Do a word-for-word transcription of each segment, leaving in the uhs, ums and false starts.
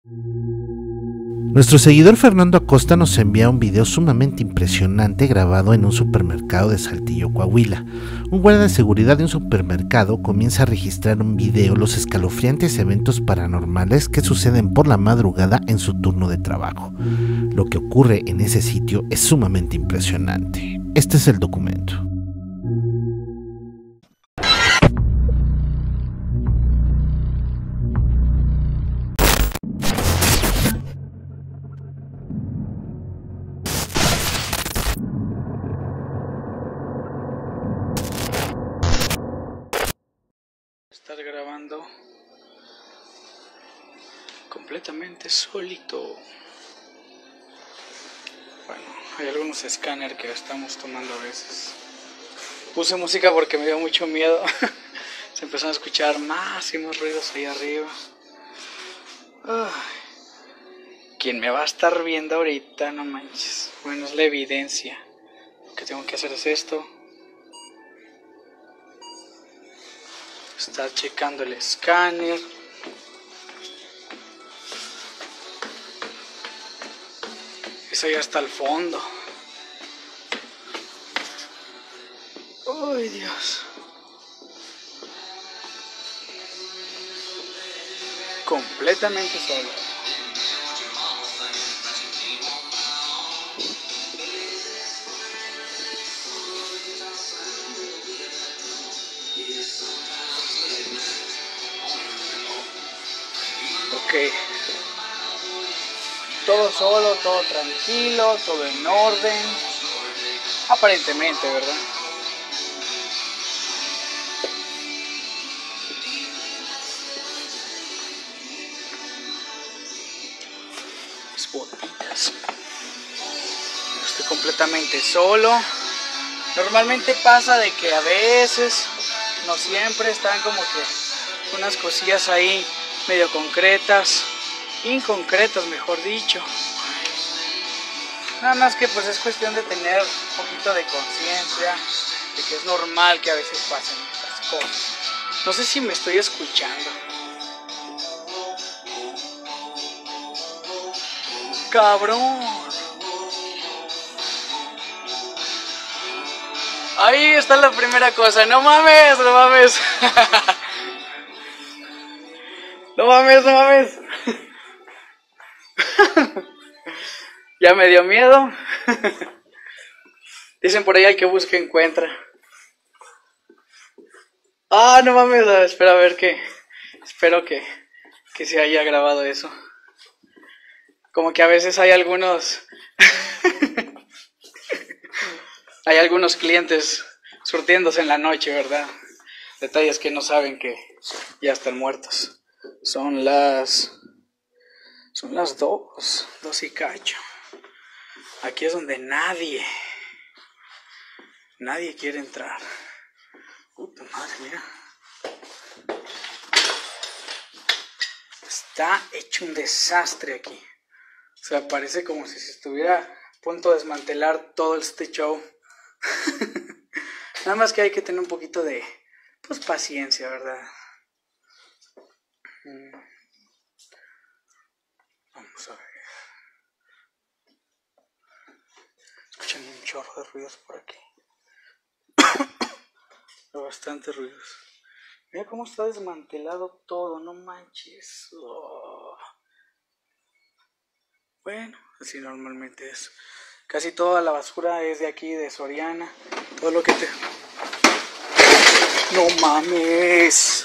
Nuestro seguidor Fernando Acosta nos envía un video sumamente impresionante grabado en un supermercado de Saltillo, Coahuila. Un guardia de seguridad de un supermercado comienza a registrar un video los escalofriantes eventos paranormales que suceden por la madrugada en su turno de trabajo. Lo que ocurre en ese sitio es sumamente impresionante. Este es el documento. Estar grabando completamente solito. Bueno, hay algunos escáneres que estamos tomando a veces. Puse música porque me dio mucho miedo. Se empezaron a escuchar más y más ruidos ahí arriba. Ay, ¿quién me va a estar viendo ahorita? No manches. Bueno, es la evidencia. Lo que tengo que hacer es esto. Estar checando el escáner. Es ahí hasta el fondo. Ay, Dios. Completamente solo. Ok, todo solo, todo tranquilo, todo en orden, aparentemente, ¿verdad? Mis botitas. Estoy completamente solo. Normalmente pasa de que a veces, no siempre, están como que unas cosillas ahí medio concretas, inconcretas mejor dicho. Nada más que pues es cuestión de tener un poquito de conciencia de que es normal que a veces pasen estas cosas. No sé si me estoy escuchando. ¡Cabrón! Ahí está la primera cosa. ¡No mames! ¡No mames! ¡No mames! ¡No mames! Ya me dio miedo. Dicen por ahí al que busca encuentra. Ah, no mames. Espera a ver que... Espero que, que se haya grabado eso. Como que a veces hay algunos... hay algunos clientes surtiéndose en la noche, ¿verdad? Detalles que no saben que ya están muertos. Son las... Son las dos. Dos y cacho. Aquí es donde nadie... Nadie quiere entrar. Puta madre, mira. Está hecho un desastre aquí. O sea, parece como si se estuviera a punto de desmantelar todo este show. Nada más que hay que tener un poquito de, pues, paciencia, ¿verdad? Vamos a ver. Escuchan un chorro de ruidos por aquí. Bastante ruidos. Mira cómo está desmantelado todo, no manches. Oh. Bueno, así normalmente es. Casi toda la basura es de aquí, de Soriana. Todo lo que te... ¡No mames!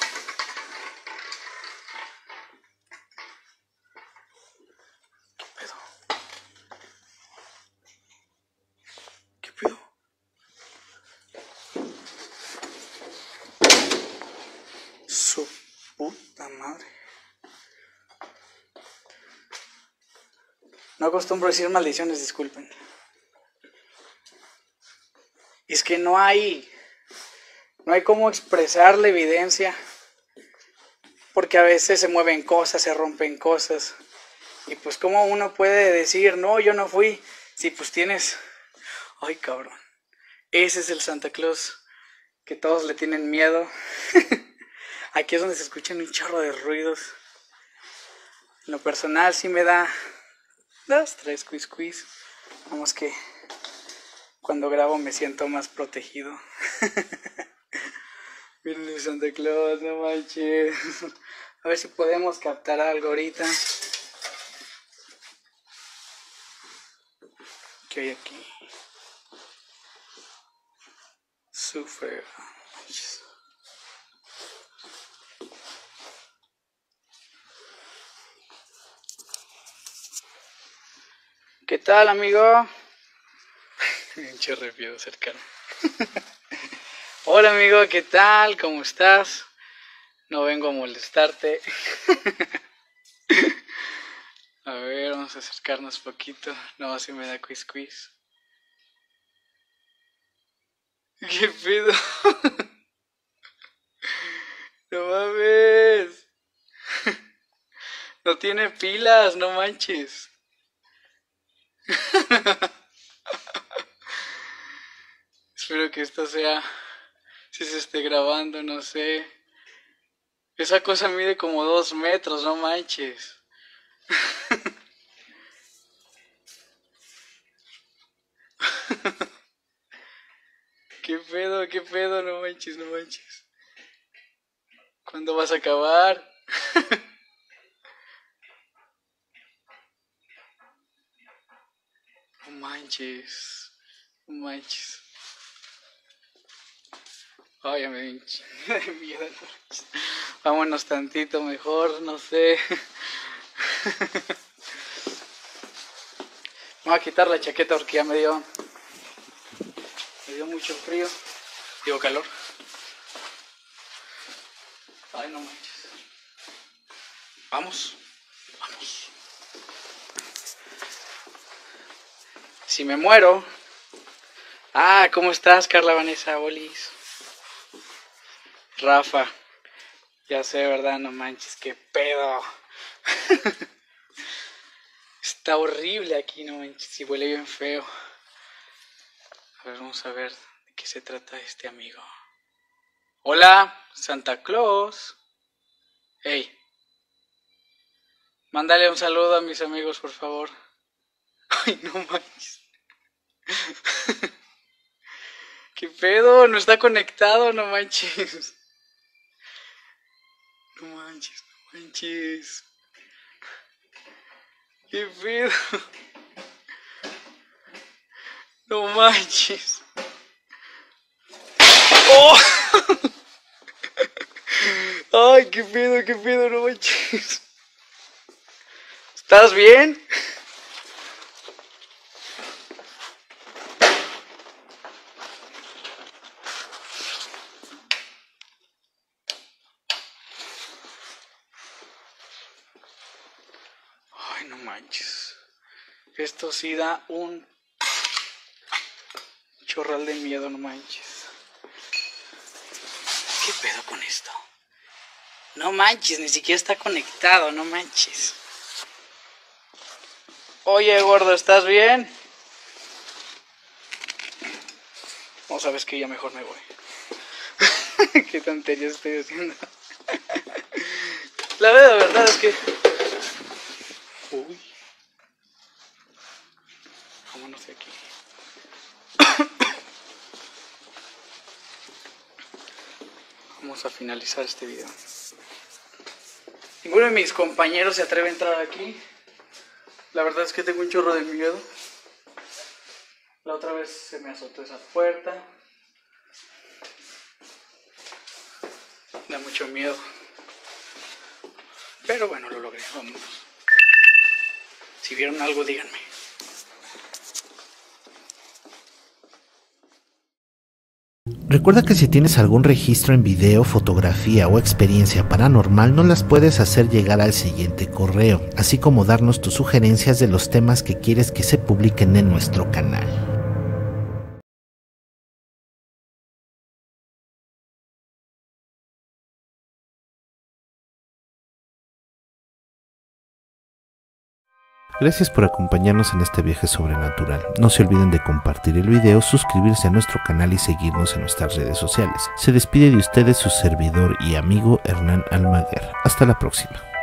¿Qué pedo? ¿Qué pedo? Su puta madre. No acostumbro a decir maldiciones, disculpen. Es que no hay... No hay cómo expresar la evidencia. Porque a veces se mueven cosas, se rompen cosas. Y pues cómo uno puede decir, no, yo no fui. Si pues tienes... Ay, cabrón. Ese es el Santa Claus que todos le tienen miedo. Aquí es donde se escuchan un chorro de ruidos. En lo personal sí me da dos, tres quiz quiz. Vamos que cuando grabo me siento más protegido. Miren Santa Claus, no manches. A ver si podemos captar algo ahorita. ¿Qué hay aquí? Super. ¿Qué tal, amigo? Pinche refiero cercano. Hola, amigo, ¿qué tal? ¿Cómo estás? No vengo a molestarte. A ver, vamos a acercarnos poquito. No, si me da quiz quiz. ¿Qué pedo? No mames. No tiene pilas, no manches. Espero que esto sea, si se esté grabando, no sé. Esa cosa mide como dos metros, no manches. ¿Qué pedo, qué pedo? No manches, no manches. ¿Cuándo vas a acabar? No manches, no manches. Ay, ya me di miedo. Vámonos tantito mejor, no sé. Me voy a quitar la chaqueta porque ya me dio, me dio mucho frío. Digo calor. Ay, no manches. Vamos, vamos. Si me muero. Ah, ¿cómo estás, Carla Vanessa Bolis? Rafa. Ya sé, ¿verdad? No manches, qué pedo. Está horrible aquí, no manches, y huele bien feo. A ver, vamos a ver de qué se trata este amigo. Hola, Santa Claus. Hey. Mándale un saludo a mis amigos, por favor. Ay, no manches. ¿Qué pedo? No está conectado, no manches. No manches, no manches. ¿Qué pedo? No manches. ¡Oh! Ay, qué pedo, qué pedo, no manches. ¿Estás bien? Ay, no manches. Esto sí da un chorral de miedo, no manches. ¿Qué pedo con esto? No manches, ni siquiera está conectado, no manches. Oye, gordo, ¿estás bien? No, sabes que ya mejor me voy. Qué tonterías estoy haciendo. La verdad es que... Uy. Vámonos de aquí. Vamos a finalizar este video. Ninguno de mis compañeros se atreve a entrar aquí. La verdad es que tengo un chorro de miedo. La otra vez se me azotó esa puerta. Da mucho miedo. Pero bueno, lo logré. Vámonos. Si vieron algo, díganme. Recuerda que si tienes algún registro en video, fotografía o experiencia paranormal, nos las puedes hacer llegar al siguiente correo, así como darnos tus sugerencias de los temas que quieres que se publiquen en nuestro canal. Gracias por acompañarnos en este viaje sobrenatural. No se olviden de compartir el video, suscribirse a nuestro canal y seguirnos en nuestras redes sociales. Se despide de ustedes su servidor y amigo Hernán Almaguer. Hasta la próxima.